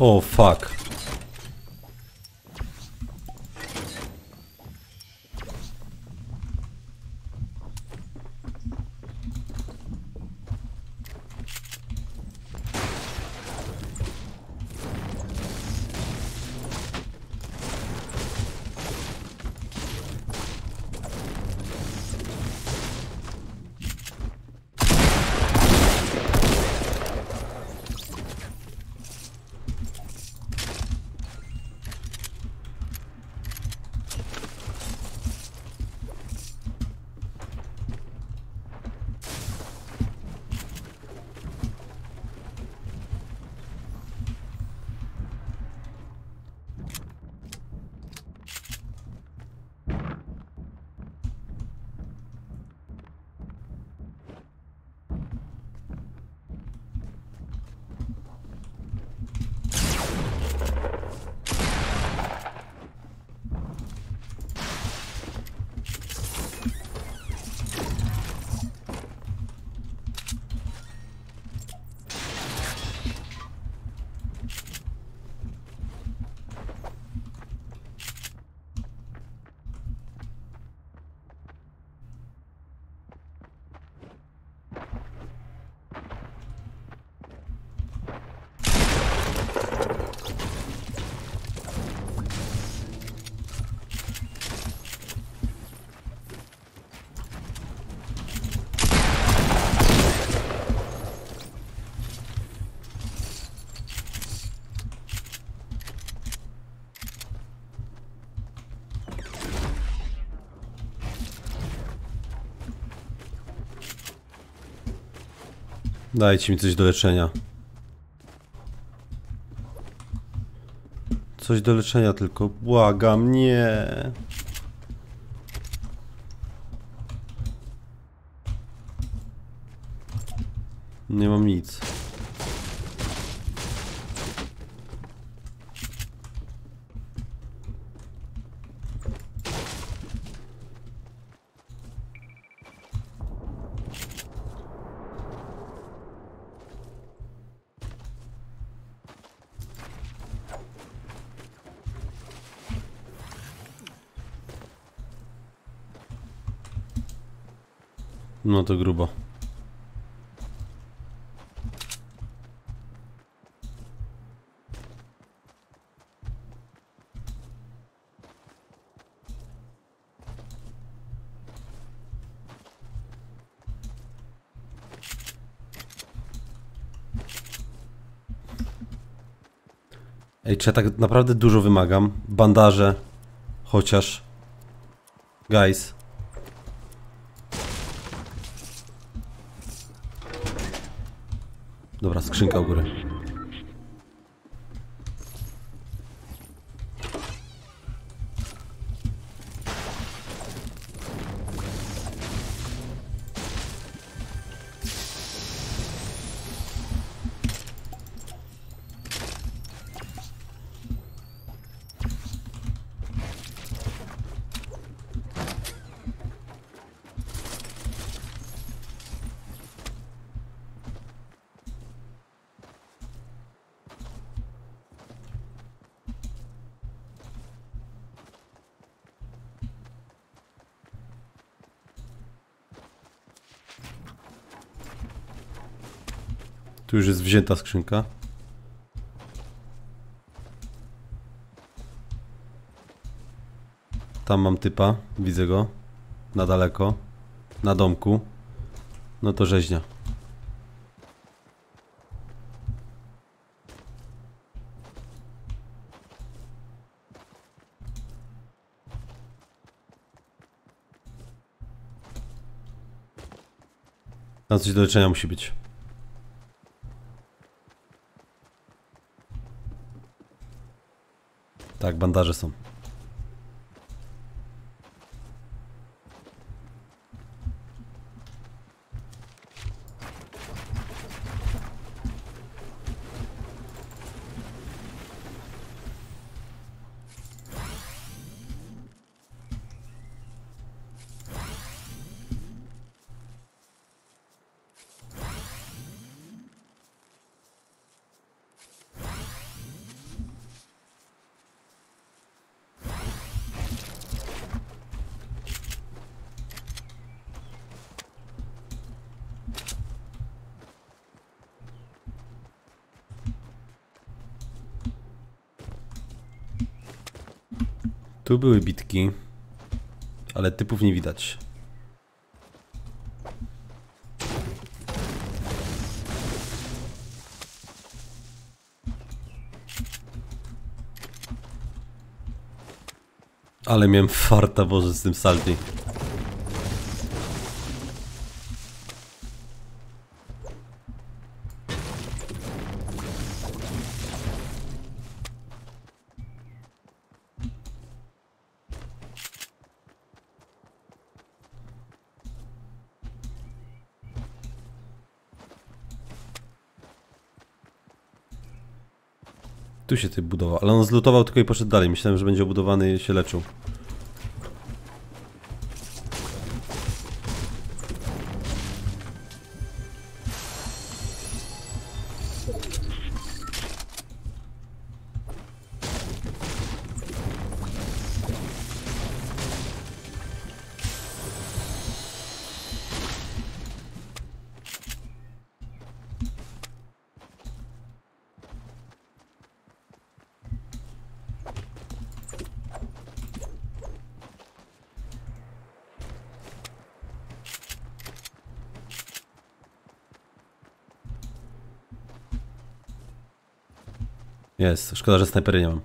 O, fuck. Dajcie mi coś do leczenia. Coś do leczenia tylko. Błagam, nie. Nie mam nic. No to grubo. Ej, czy ja tak naprawdę dużo wymagam? Bandaże. Chociaż. Guys. Dobra, skrzynka u góry. Tu już jest wzięta skrzynka. Tam mam typa, widzę go. Na daleko. Na domku. No to rzeźnia. Tam coś do leczenia musi być. Tak, bandaże są. Tu były bitki, ale typów nie widać. Ale miałem farta, Boże, z tym salty. Tu się typ budował, ale on zlutował tylko i poszedł dalej. Myślałem, że będzie obudowany i się leczył. Jest, szkoda, że snajpery nie mam.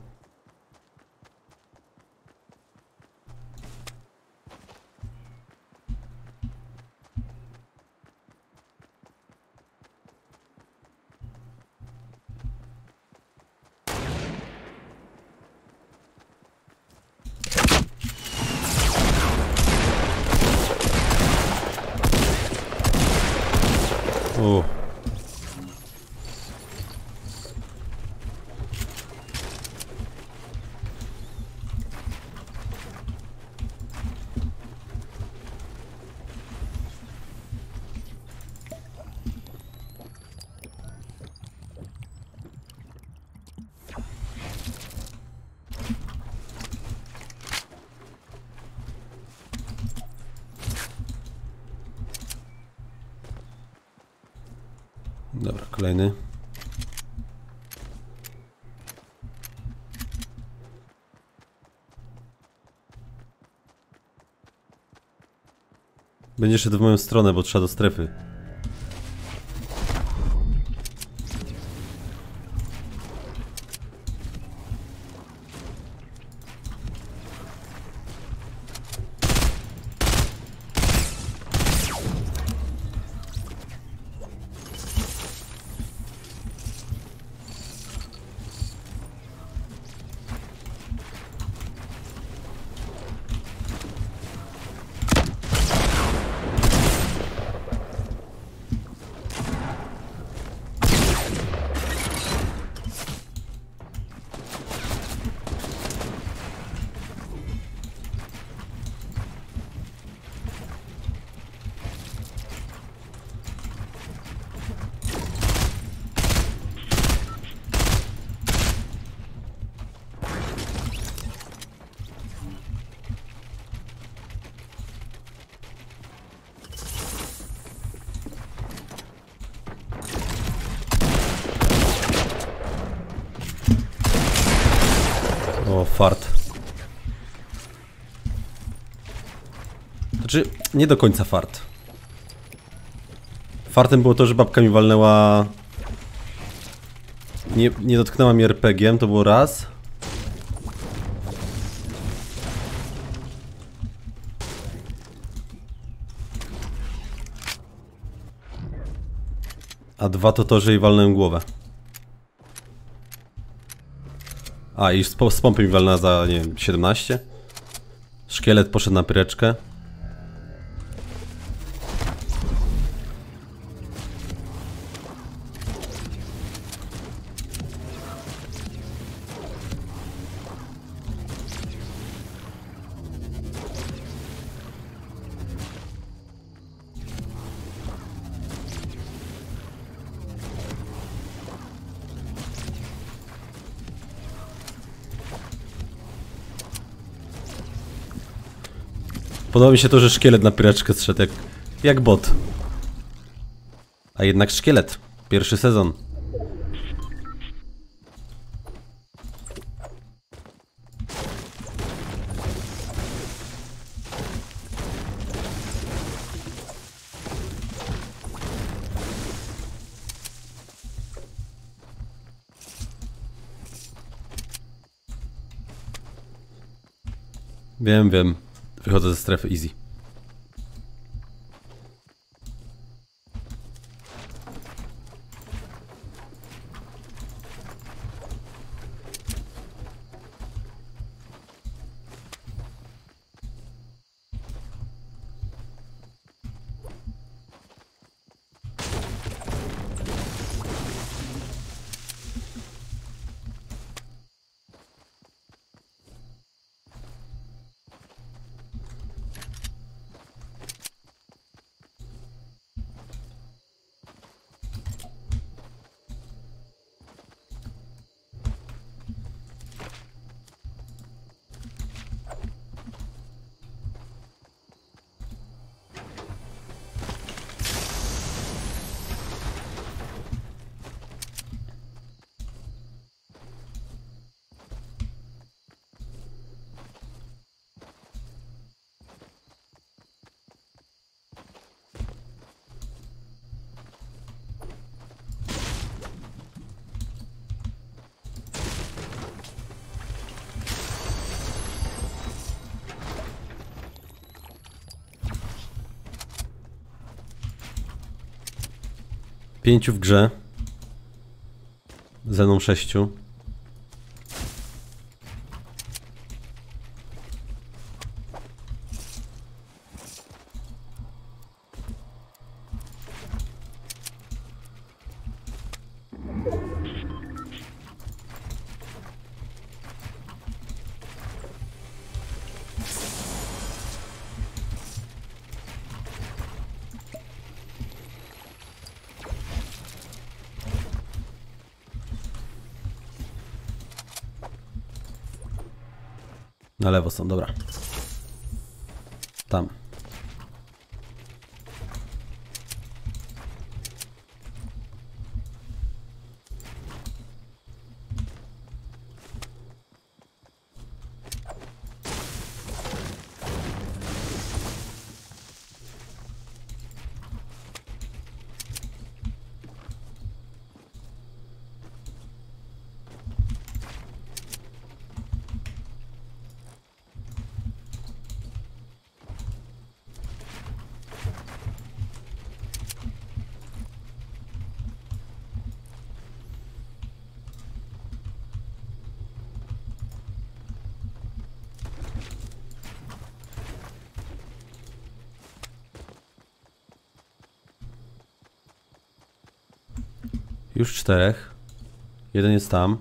Dobra, kolejny. Będzie szedł w moją stronę, bo trzeba do strefy. O, fart. Znaczy, nie do końca fart. Fartem było to, że babka mi walnęła... Nie dotknęła mnie RPG-iem, to było raz. A dwa to, że jej walnąłem głowę. A, i z pompy mi walnęła za, nie wiem, 17. Szkielet poszedł na pyreczkę. Podoba mi się to, że szkielet na pyreczkę zszedł jak bot. A jednak szkielet. Pierwszy sezon. Wiem, wiem. Wychodzę ze strefy easy. Pięciu w grze. Ze mną 6. Na lewo są, dobra. Tam. Już 4. Jeden jest tam.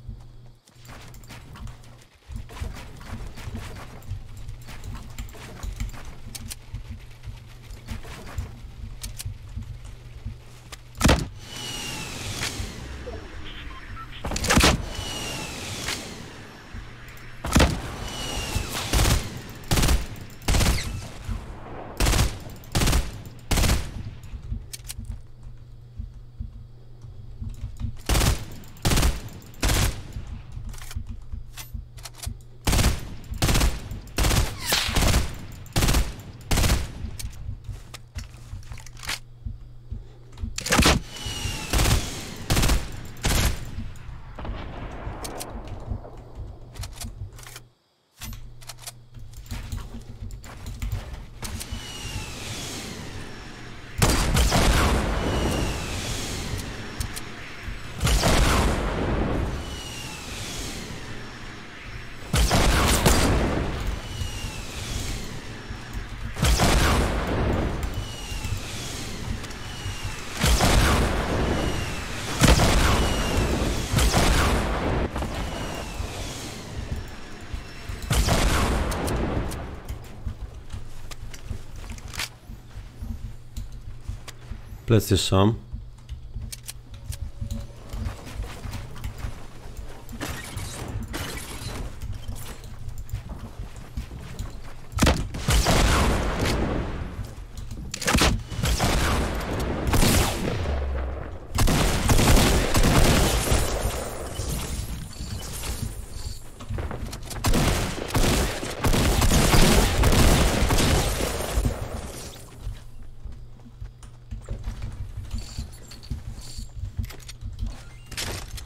Plecy są.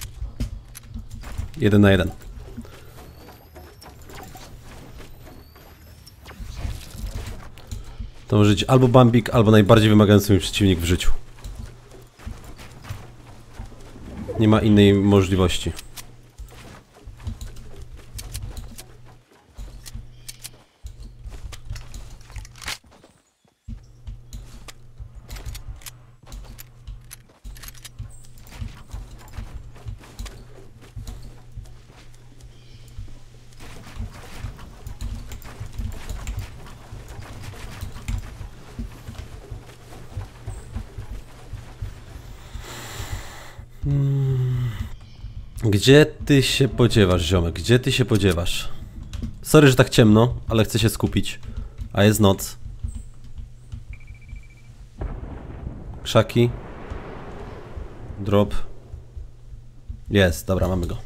Jeden na jeden. To może być albo Bambik, albo najbardziej wymagający mi przeciwnik w życiu. Nie ma innej możliwości. Gdzie ty się podziewasz, ziomek? Gdzie ty się podziewasz? Sorry, że tak ciemno, ale chcę się skupić. A jest noc. Krzaki. Drop. Jest, dobra, mamy go.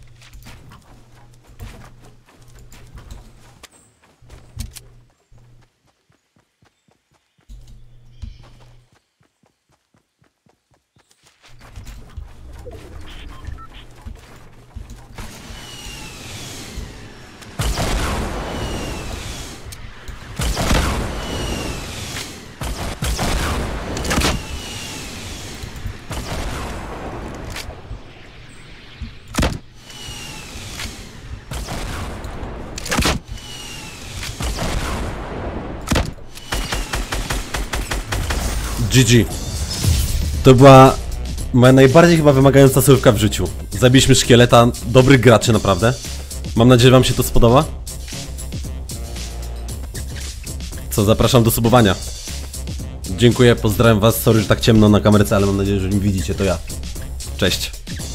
GG. To była moja najbardziej chyba wymagająca solówka w życiu. Zabiliśmy szkieleta, dobrych graczy naprawdę. Mam nadzieję, że wam się to spodoba. Co, zapraszam do subowania. Dziękuję, pozdrawiam was, sorry, że tak ciemno na kamerce, ale mam nadzieję, że nie widzicie, to ja. Cześć.